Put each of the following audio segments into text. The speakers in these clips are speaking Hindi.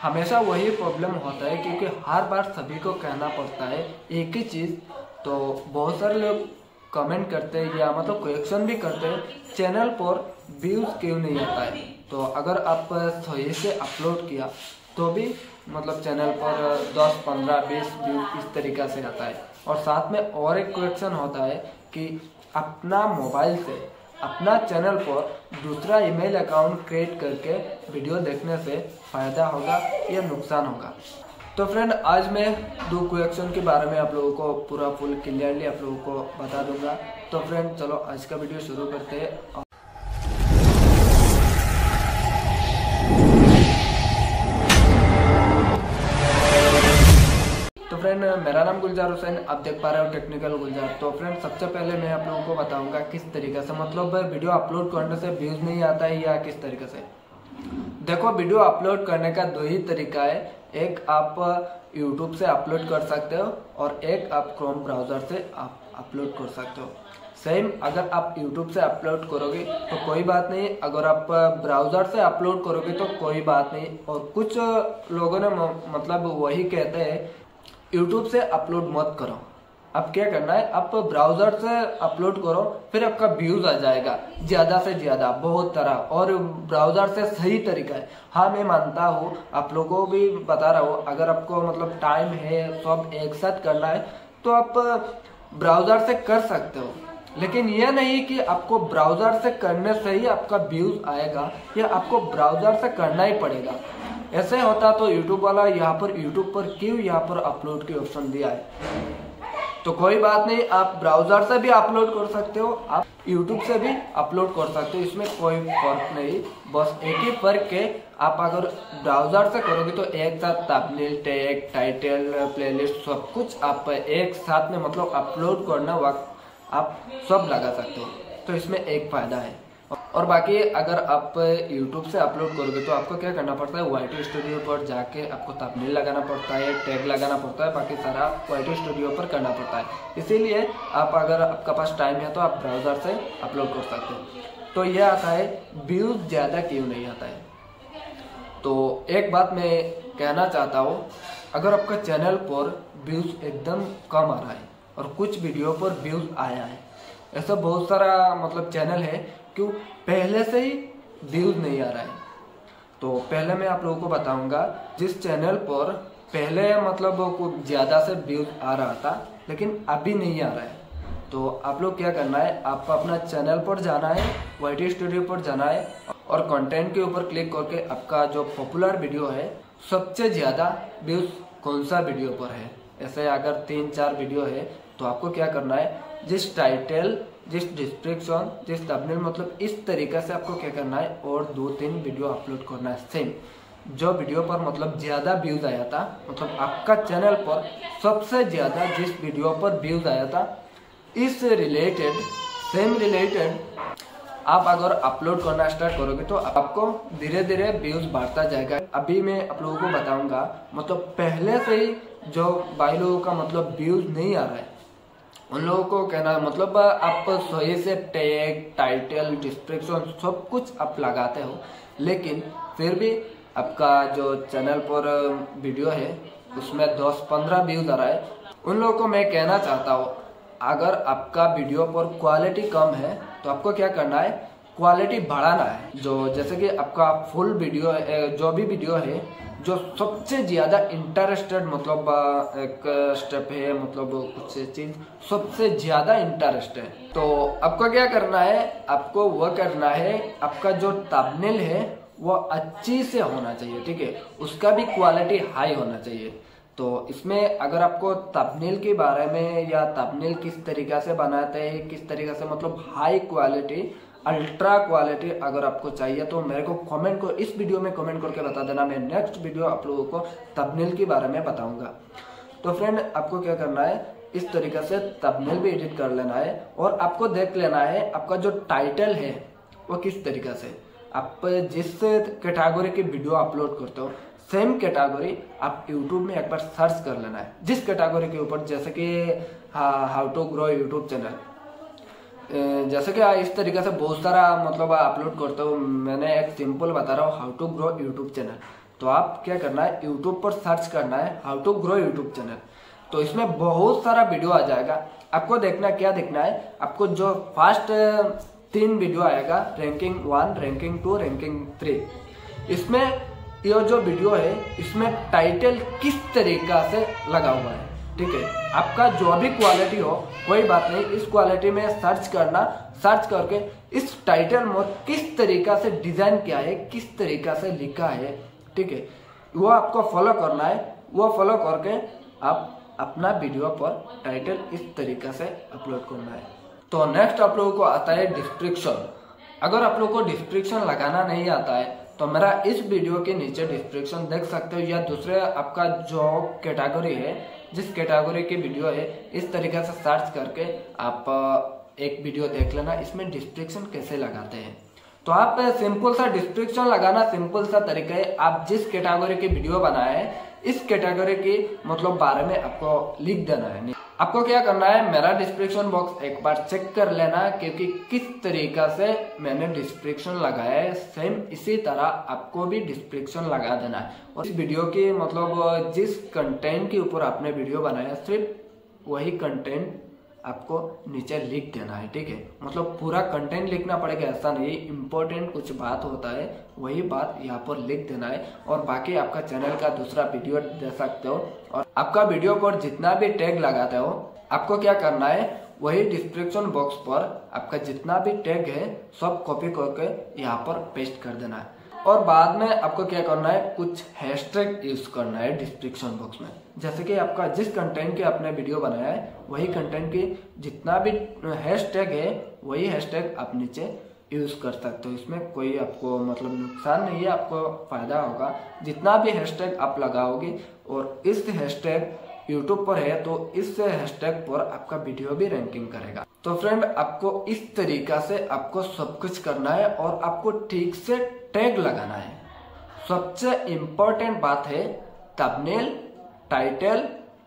हमेशा वही प्रॉब्लम होता है क्योंकि हर बार सभी को कहना पड़ता है एक ही चीज़। तो बहुत सारे लोग कमेंट करते हैं या मतलब क्वेश्चन भी करते हैं चैनल पर व्यूज़ क्यों नहीं आता है। तो अगर आप सही से अपलोड किया तो भी मतलब चैनल पर 10, 15, 20 व्यूज इस तरीक़ा से आता है। और साथ में और एक क्वेश्चन होता है कि अपना मोबाइल से अपना चैनल पर दूसरा ईमेल अकाउंट क्रिएट करके वीडियो देखने से फ़ायदा होगा या नुकसान होगा। तो फ्रेंड आज मैं 2 क्वेश्चन के बारे में आप लोगों को पूरा फुल क्लियरली आप लोगों को बता दूंगा। तो फ्रेंड चलो आज का वीडियो शुरू करते हैं। तो फ्रेंड मेरा नाम गुलजार हुसैन, आप देख पा रहे हो टेक्निकल गुलजार। तो फ्रेंड सबसे पहले मैं आप लोगों को बताऊंगा किस तरीके से मतलब वीडियो अपलोड करने से व्यूज नहीं आता है या किस तरीके से। देखो वीडियो अपलोड करने का 2 ही तरीका है, एक आप YouTube से अपलोड कर सकते हो और एक आप क्रोम ब्राउज़र से आप अपलोड कर सकते हो। सेम अगर आप YouTube से अपलोड करोगे तो कोई बात नहीं, अगर आप ब्राउज़र से अपलोड करोगे तो कोई बात नहीं। और कुछ लोगों ने मतलब वही कहते हैं YouTube से अपलोड मत करो। अब क्या करना है, आप ब्राउज़र से अपलोड करो, फिर आपका व्यूज़ आ जाएगा ज़्यादा से ज़्यादा बहुत तरह। और ब्राउज़र से सही तरीका है। हाँ मैं मानता हूँ, आप लोगों को भी बता रहा हूँ, अगर आपको मतलब टाइम है सब एक साथ करना है तो आप ब्राउज़र से कर सकते हो। लेकिन यह नहीं कि आपको ब्राउज़र से करने से ही आपका व्यूज़ आएगा या आपको ब्राउज़र से करना ही पड़ेगा। ऐसे होता तो यूट्यूब वाला यहाँ पर क्यों यहाँ पर अपलोड की ऑप्शन दिया है। तो कोई बात नहीं, आप ब्राउज़र से भी अपलोड कर सकते हो, आप यूट्यूब से भी अपलोड कर सकते हो, इसमें कोई फर्क नहीं। बस एक ही फर्क है, आप अगर ब्राउज़र से करोगे तो एक साथ थंबनेल, टैग, टाइटल, प्लेलिस्ट सब कुछ आप एक साथ में मतलब अपलोड करना वक्त आप सब लगा सकते हो। तो इसमें एक फ़ायदा है। और बाकी अगर आप YouTube से अपलोड करोगे तो आपको क्या करना पड़ता है, YT स्टूडियो पर जाके आपको थंबनेल लगाना पड़ता है, टैग लगाना पड़ता है, बाकी सारा YT स्टूडियो पर करना पड़ता है। इसीलिए आप अगर आपका पास टाइम है तो आप ब्राउज़र से अपलोड कर सकते हो। तो यह आता है व्यूज़ ज़्यादा क्यों नहीं आता है। तो एक बात मैं कहना चाहता हूँ, अगर आपका चैनल पर व्यूज़ एकदम कम आ रहा है और कुछ वीडियो पर व्यूज़ आया है, ऐसा बहुत सारा मतलब चैनल है क्यों पहले से ही व्यूज़ नहीं आ रहा है। तो पहले मैं आप लोगों को बताऊंगा जिस चैनल पर पहले मतलब कुछ ज़्यादा से व्यूज़ आ रहा था लेकिन अभी नहीं आ रहा है। तो आप लोग क्या करना है, आपको अपना चैनल पर जाना है, YT स्टूडियो पर जाना है और कंटेंट के ऊपर क्लिक करके आपका जो पॉपुलर वीडियो है सबसे ज़्यादा व्यूज़ कौन सा वीडियो पर है। ऐसे अगर 3-4 वीडियो है तो आपको क्या करना है, जिस टाइटल, जिस डिस्क्रिप्शन, जिस थंबनेल मतलब इस तरीके से आपको क्या करना है और 2-3 वीडियो अपलोड करना है। सेम जो वीडियो पर मतलब ज़्यादा व्यूज़ आया था, मतलब आपका चैनल पर सबसे ज़्यादा जिस वीडियो पर व्यूज़ आया था इस रिलेटेड, सेम रिलेटेड आप अगर अपलोड करना स्टार्ट करोगे तो आपको धीरे धीरे व्यूज़ बढ़ता जाएगा। अभी मैं आप लोगों को बताऊंगा मतलब पहले से ही जो भाई लोगों का मतलब व्यूज़ नहीं आ रहा है उन लोगों को कहना मतलब आप सही से टैग, टाइटल, डिस्क्रिप्शन सब कुछ आप लगाते हो लेकिन फिर भी आपका जो चैनल पर वीडियो है उसमें 10-15 व्यूज़ आ रहा है। उन लोगों को मैं कहना चाहता हूँ, अगर आपका वीडियो पर क्वालिटी कम है तो आपको क्या करना है, क्वालिटी बढ़ाना है। जो जैसे कि आपका फुल वीडियो जो भी वीडियो है जो सबसे ज़्यादा इंटरेस्टेड मतलब एक स्टेप है मतलब कुछ चीज़ सबसे ज़्यादा इंटरेस्ट है, तो आपको क्या करना है, आपको वह करना है आपका जो थंबनेल है वो अच्छी से होना चाहिए, ठीक है, उसका भी क्वालिटी हाई होना चाहिए। तो इसमें अगर आपको थंबनेल के बारे में या थंबनेल किस तरीक़ा से बनाते हैं, किस तरीक़े से मतलब हाई क्वालिटी, अल्ट्रा क्वालिटी अगर आपको चाहिए तो मेरे को कमेंट को इस वीडियो में कमेंट करके बता देना। मैं नेक्स्ट वीडियो आप लोगों को थंबनेल के बारे में बताऊंगा। तो फ्रेंड आपको क्या करना है, इस तरीके से थंबनेल भी एडिट कर लेना है और आपको देख लेना है आपका जो टाइटल है वो किस तरीके से, आप जिस कैटेगरी की वीडियो अपलोड करते हो सेम कैटेगरी आप यूट्यूब में एक बार सर्च कर लेना है जिस कैटेगरी के ऊपर, जैसे कि how to grow YouTube channel, जैसे कि इस तरीके से बहुत सारा मतलब अपलोड करते हो। मैंने एक सिंपल बता रहा हूँ, how to grow YouTube channel. तो आप क्या करना है, यूट्यूब पर सर्च करना है how to grow YouTube channel. तो इसमें बहुत सारा वीडियो आ जाएगा। आपको देखना क्या देखना है, आपको जो फर्स्ट 3 वीडियो आएगा, रैंकिंग 1, रैंकिंग 2, रैंकिंग 3, इसमें ये जो वीडियो है इसमें टाइटल किस तरीका से लगा हुआ है, ठीक है। आपका जो भी क्वालिटी हो कोई बात नहीं, इस क्वालिटी में सर्च करना, सर्च करके इस टाइटल में किस तरीका से डिजाइन किया है, किस तरीका से लिखा है, ठीक है, वो आपको फॉलो करना है। वो फॉलो करके आप अपना वीडियो पर टाइटल इस तरीका से अपलोड करना है। तो नेक्स्ट आप लोगों को आता है डिस्क्रिप्शन। अगर आप लोगों को डिस्क्रिप्शन लगाना नहीं आता है तो मेरा इस वीडियो के नीचे डिस्क्रिप्शन देख सकते हो, या दूसरे आपका जो कैटेगरी है, जिस कैटेगरी की वीडियो है, इस तरीके से सर्च करके आप एक वीडियो देख लेना, इसमें डिस्क्रिप्शन कैसे लगाते हैं। तो आप सिंपल सा डिस्क्रिप्शन लगाना, सिंपल सा तरीका है। आप जिस कैटेगरी की वीडियो बनाए हैं इस कैटेगरी की मतलब बारे में आपको लिख देना है। आपको क्या करना है, मेरा डिस्क्रिप्शन बॉक्स एक बार चेक कर लेना, क्योंकि किस तरीका से मैंने डिस्क्रिप्शन लगाया है सेम इसी तरह आपको भी डिस्क्रिप्शन लगा देना है। और इस वीडियो की मतलब जिस कंटेंट के ऊपर आपने वीडियो बनाया सिर्फ वही कंटेंट आपको नीचे लिख देना है, ठीक है। मतलब पूरा कंटेंट लिखना पड़ेगा ऐसा नहीं, इम्पोर्टेंट कुछ बात होता है वही बात यहाँ पर लिख देना है। और बाकी आपका चैनल का दूसरा वीडियो दे सकते हो। और आपका वीडियो पर जितना भी टैग लगाते हो आपको क्या करना है, वही डिस्क्रिप्शन बॉक्स पर आपका जितना भी टैग है सब कॉपी करके यहाँ पर पेस्ट कर देना है। और बाद में आपको क्या करना है, कुछ हैशटैग यूज करना है डिस्क्रिप्शन बॉक्स में। जैसे कि आपका जिस कंटेंट के आपने वीडियो बनाया है वही कंटेंट की जितना भी हैशटैग है वही हैशटैग आप नीचे यूज कर सकते हो। इसमें कोई आपको मतलब नुकसान नहीं है, आपको फायदा होगा। जितना भी हैशटैग आप लगाओगे और इस हैशटैग यूट्यूब पर है तो इस हैशटैग पर आपका वीडियो भी रैंकिंग करेगा। तो फ्रेंड आपको इस तरीका से आपको सब कुछ करना है और आपको ठीक से टैग लगाना है। सबसे इम्पोर्टेंट बात है थंबनेल, टाइटल,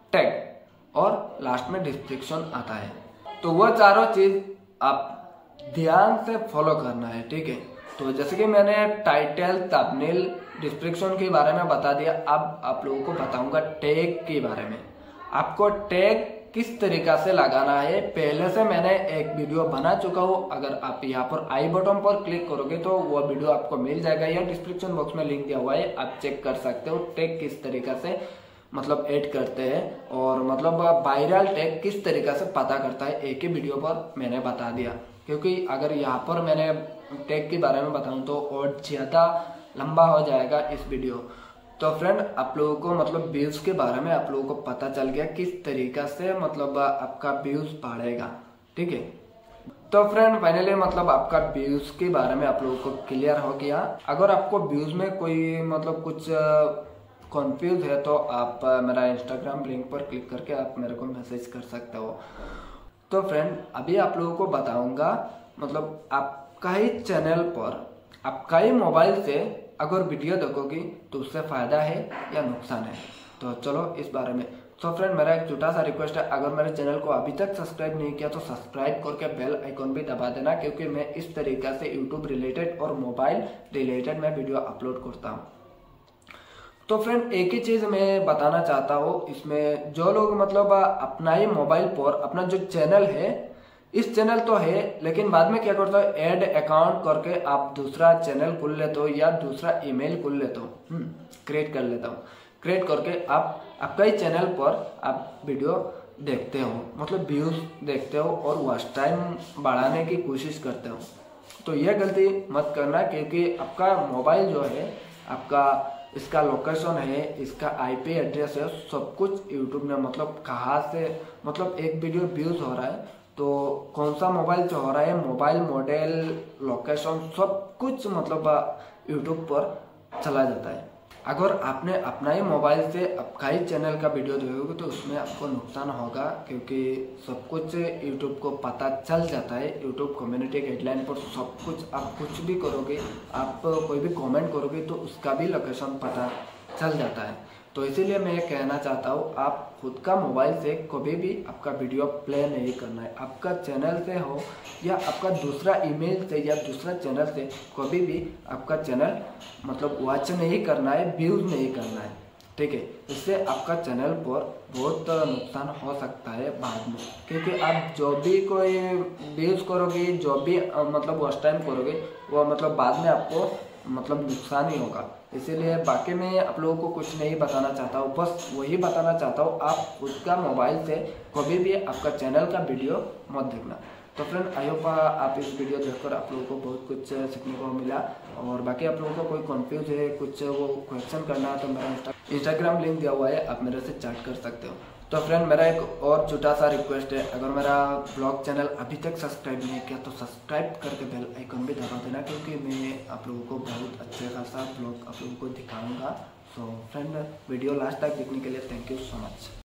टैग और लास्ट में डिस्क्रिप्शन आता है। तो वो चारों चीज आप ध्यान से फॉलो करना है, ठीक है। तो जैसे कि मैंने टाइटल, थंबनेल, डिस्क्रिप्शन के बारे में बता दिया, अब आप लोगों को बताऊंगा टैग के बारे में। आपको टैग किस तरीका से लगाना है पहले से मैंने एक वीडियो बना चुका हूँ। अगर आप यहाँ पर आई बटन पर क्लिक करोगे तो वो वीडियो आपको मिल जाएगा, या डिस्क्रिप्शन बॉक्स में लिंक दिया हुआ है, आप चेक कर सकते हो टैग किस तरीका से मतलब ऐड करते हैं और मतलब वायरल टैग किस तरीका से पता करता है। एक ही वीडियो पर मैंने बता दिया, क्योंकि अगर यहाँ पर मैंने टैग के बारे में बताऊँ तो और ज़्यादा लंबा हो जाएगा इस वीडियो। तो फ्रेंड आप लोगों को मतलब व्यूज के बारे में आप लोगों को पता चल गया किस तरीका से मतलब आपका व्यूज बढ़ेगा, ठीक है। तो फ्रेंड फाइनली मतलब आपका व्यूज के बारे में आप लोगों को क्लियर हो गया। अगर आपको व्यूज में कोई मतलब कुछ कंफ्यूज है तो आप मेरा इंस्टाग्राम लिंक पर क्लिक करके आप मेरे को मैसेज कर सकते हो। तो फ्रेंड अभी आप लोगों को बताऊंगा मतलब आपका ही चैनल पर आपका ही मोबाइल से अगर वीडियो देखोगी तो उससे फायदा है या नुकसान है। तो चलो इस बारे में। तो फ्रेंड मेरा एक छोटा सा रिक्वेस्ट है, अगर मेरे चैनल को अभी तक सब्सक्राइब नहीं किया तो सब्सक्राइब करके बेल आइकॉन भी दबा देना, क्योंकि मैं इस तरीका से यूट्यूब रिलेटेड और मोबाइल रिलेटेड मैं वीडियो अपलोड करता हूँ। तो फ्रेंड एक ही चीज मैं बताना चाहता हूँ, इसमें जो लोग मतलब अपना ही मोबाइल पर अपना जो चैनल है, इस चैनल तो है लेकिन बाद में क्या करता हो, ऐड अकाउंट करके आप दूसरा चैनल खोल लेते हो या दूसरा ईमेल खोल लेते हो, क्रिएट कर लेता हूँ। क्रिएट करके आप आपका ही चैनल पर आप वीडियो देखते हो, मतलब व्यूज देखते हो और वॉच टाइम बढ़ाने की कोशिश करते हो। तो यह गलती मत करना, क्योंकि आपका मोबाइल जो है आपका इसका लोकेशन है, इसका आईपी एड्रेस है, सब कुछ यूट्यूब ने मतलब कहाँ से मतलब एक वीडियो व्यूज हो रहा है तो कौन सा मोबाइल से हो रहा है, मोबाइल मॉडल, लोकेशन सब कुछ मतलब यूट्यूब पर चला जाता है। अगर आपने अपना ही मोबाइल से आपका ही चैनल का वीडियो देखोगे तो उसमें आपको नुकसान होगा, क्योंकि सब कुछ यूट्यूब को पता चल जाता है। यूट्यूब कम्युनिटी गाइडलाइन पर सब कुछ आप कुछ भी करोगे, आप कोई भी कमेंट करोगे तो उसका भी लोकेशन पता चल जाता है। तो इसीलिए मैं ये कहना चाहता हूँ, आप खुद का मोबाइल से कभी भी आपका वीडियो प्ले नहीं करना है। आपका चैनल से हो या आपका दूसरा ईमेल से या दूसरा चैनल से कभी भी आपका चैनल मतलब वॉच नहीं करना है, व्यूज़ नहीं करना है, ठीक है। इससे आपका चैनल पर बहुत नुकसान हो सकता है बाद में, क्योंकि आप जो भी कोई व्यूज़ करोगे, जो भी मतलब वॉच टाइम करोगे, वो मतलब बाद में आपको मतलब नुकसान ही होगा। इसीलिए बाकी मैं आप लोगों को कुछ नहीं बताना चाहता हूँ, बस वही बताना चाहता हूँ, आप खुद का मोबाइल से कभी भी आपका चैनल का वीडियो मत देखना। तो फ्रेंड, आई होप आप इस वीडियो देखकर आप लोगों को बहुत कुछ सीखने को मिला। और बाकी आप लोगों को कोई कंफ्यूज है, कुछ वो क्वेश्चन करना है, तो मेरा इंस्टाग्राम लिंक दिया हुआ है, आप मेरे से चैट कर सकते हो। तो फ्रेंड, मेरा एक और छोटा सा रिक्वेस्ट है, अगर मेरा ब्लॉग चैनल अभी तक सब्सक्राइब नहीं किया तो सब्सक्राइब करके बेल आइकन भी दबा देना, क्योंकि मैं आप लोगों को बहुत अच्छे खासा ब्लॉग आप लोगों को दिखाऊंगा। सो फ्रेंड, वीडियो लास्ट तक देखने के लिए थैंक यू सो मच।